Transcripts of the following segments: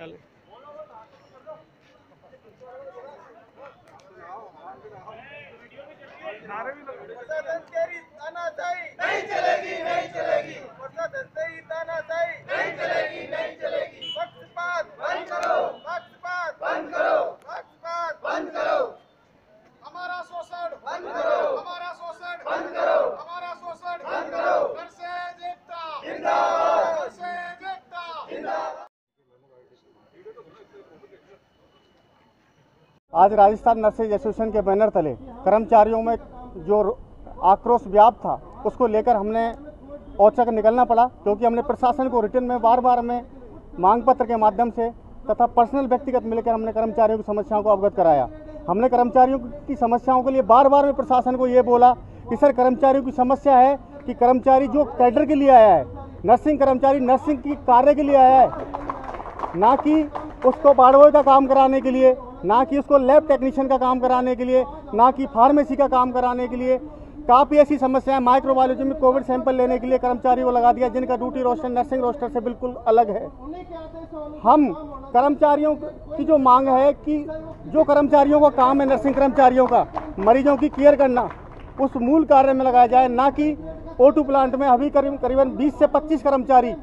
चले। नहीं चलेगी, नहीं चलेगी। तानाशाही नहीं चलेगी, नहीं चलेगी। पक्षपात बंद करो, पक्षपात बंद करो, पक्षपात बंद करो। हमारा शोषण बंद करो, हमारा शोषण बंद करो, हमारा शोषण बंद करो। नरसेज एकता जिंदाबाद, नरसेज एकता जिंदाबाद। आज राजस्थान नर्सेज एसोसिएशन के बैनर तले कर्मचारियों में जो आक्रोश व्याप्त था उसको लेकर हमने औचक निकलना पड़ा, क्योंकि हमने प्रशासन को रिटर्न में बार बार में मांग पत्र के माध्यम से तथा पर्सनल व्यक्तिगत मिलकर हमने कर्मचारियों की समस्याओं को अवगत कराया। हमने कर्मचारियों की समस्याओं के लिए बार बार में प्रशासन को ये बोला कि सर, कर्मचारियों की समस्या है कि कर्मचारी जो कैडर के लिए आया है, नर्सिंग कर्मचारी नर्सिंग की कार्य के लिए आया है, ना कि उसको बारडोई का काम कराने के लिए, ना कि उसको लैब टेक्नीशियन का काम कराने के लिए, ना कि फार्मेसी का काम कराने के लिए। काफ़ी ऐसी समस्याएं, माइक्रोबायोलॉजी में कोविड सैंपल लेने के लिए कर्मचारी को लगा दिया, जिनका ड्यूटी रोस्टर नर्सिंग रोस्टर से बिल्कुल अलग है। हम कर्मचारियों की जो मांग है कि जो कर्मचारियों का काम है नर्सिंग कर्मचारियों का मरीजों की केयर करना, उस मूल कार्य में लगाया जाए, ना कि O2 प्लांट में अभी करीबन 20 से 25 कर्मचारी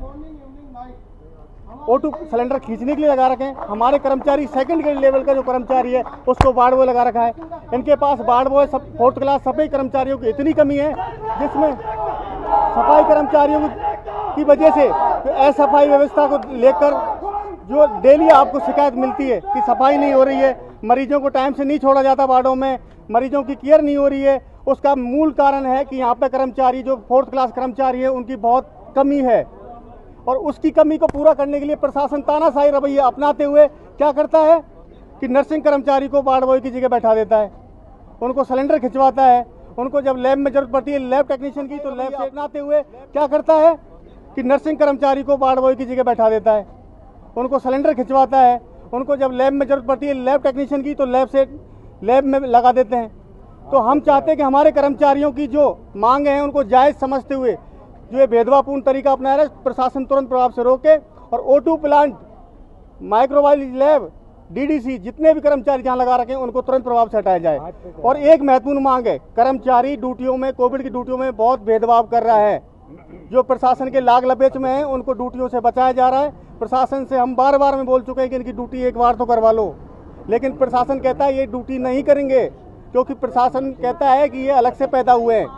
O2 सिलेंडर खींचने के लिए लगा रखे हैं। हमारे कर्मचारी सेकंड ग्रेड लेवल का जो कर्मचारी है उसको वार्ड बॉय लगा रखा है। इनके पास वार्ड बॉय सब 4th क्लास सफाई कर्मचारियों की इतनी कमी है, जिसमें सफाई कर्मचारियों की वजह से असफाई व्यवस्था को लेकर जो डेली आपको शिकायत मिलती है कि सफाई नहीं हो रही है, मरीजों को टाइम से नहीं छोड़ा जाता वार्डों में, मरीजों की केयर नहीं हो रही है, उसका मूल कारण है कि यहाँ पे कर्मचारी जो 4th क्लास कर्मचारी है उनकी बहुत कमी है। और उसकी कमी को पूरा करने के लिए प्रशासन तानाशाही रवैया अपनाते हुए क्या करता है कि नर्सिंग कर्मचारी को वार्ड बॉय की जगह बैठा देता है, उनको सिलेंडर खिंचवाता है, उनको जब लैब में जरूरत पड़ती है लैब टेक्नीशियन की तो लैब से अपनाते हुए क्या करता है कि नर्सिंग कर्मचारी को वार्ड बॉय की जगह बैठा देता है, उनको सिलेंडर खिंचवाता है, उनको जब लैब में जरूरत पड़ती है लैब टेक्नीशियन की तो लैब में लगा देते हैं। तो हम चाहते हैं कि हमारे कर्मचारियों की जो मांग है उनको जायज़ समझते हुए जो ये भेदभावपूर्ण तरीका अपनाया है, प्रशासन तुरंत प्रभाव से रोके और O2 plant, microbiology lab, DDC जितने भी कर्मचारी जहां लगा रखे हैं उनको तुरंत प्रभाव से हटाया जाए। और एक महत्वपूर्ण मांग है, कर्मचारी ड्यूटियों में, कोविड की ड्यूटियों में बहुत भेदभाव कर रहा है। जो प्रशासन के लाग लपेट में है उनको ड्यूटियों से बचाया जा रहा है। प्रशासन से हम बार बार में बोल चुके हैं कि इनकी ड्यूटी एक बार तो करवा लो, लेकिन प्रशासन कहता है ये ड्यूटी नहीं करेंगे, क्योंकि प्रशासन कहता है कि ये अलग से पैदा हुए हैं।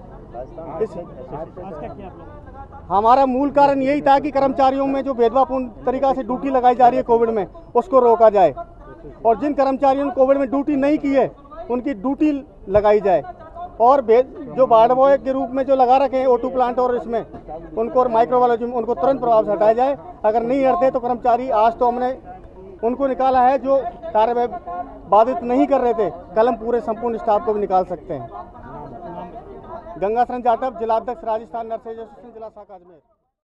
हमारा मूल कारण यही था कि कर्मचारियों में जो भेदभावपूर्ण तरीका से ड्यूटी लगाई जा रही है कोविड में उसको रोका जाए, और जिन कर्मचारियों ने कोविड में ड्यूटी नहीं की है उनकी ड्यूटी लगाई जाए, और जो वार्ड बॉय के रूप में जो लगा रखे हैं O2 प्लांट और इसमें उनको और माइक्रोबायोलॉजी में उनको तुरंत प्रभाव से हटाया जाए। अगर नहीं हटते तो कर्मचारी, आज तो हमने उनको निकाला है जो कार्य बाधित नहीं कर रहे थे, कल हम पूरे संपूर्ण स्टाफ को भी निकाल सकते हैं। गंगा शरण जाटव, जिलाध्यक्ष राजस्थान नर्सेज एसोसिएशन, जिला शाखा अजमेर।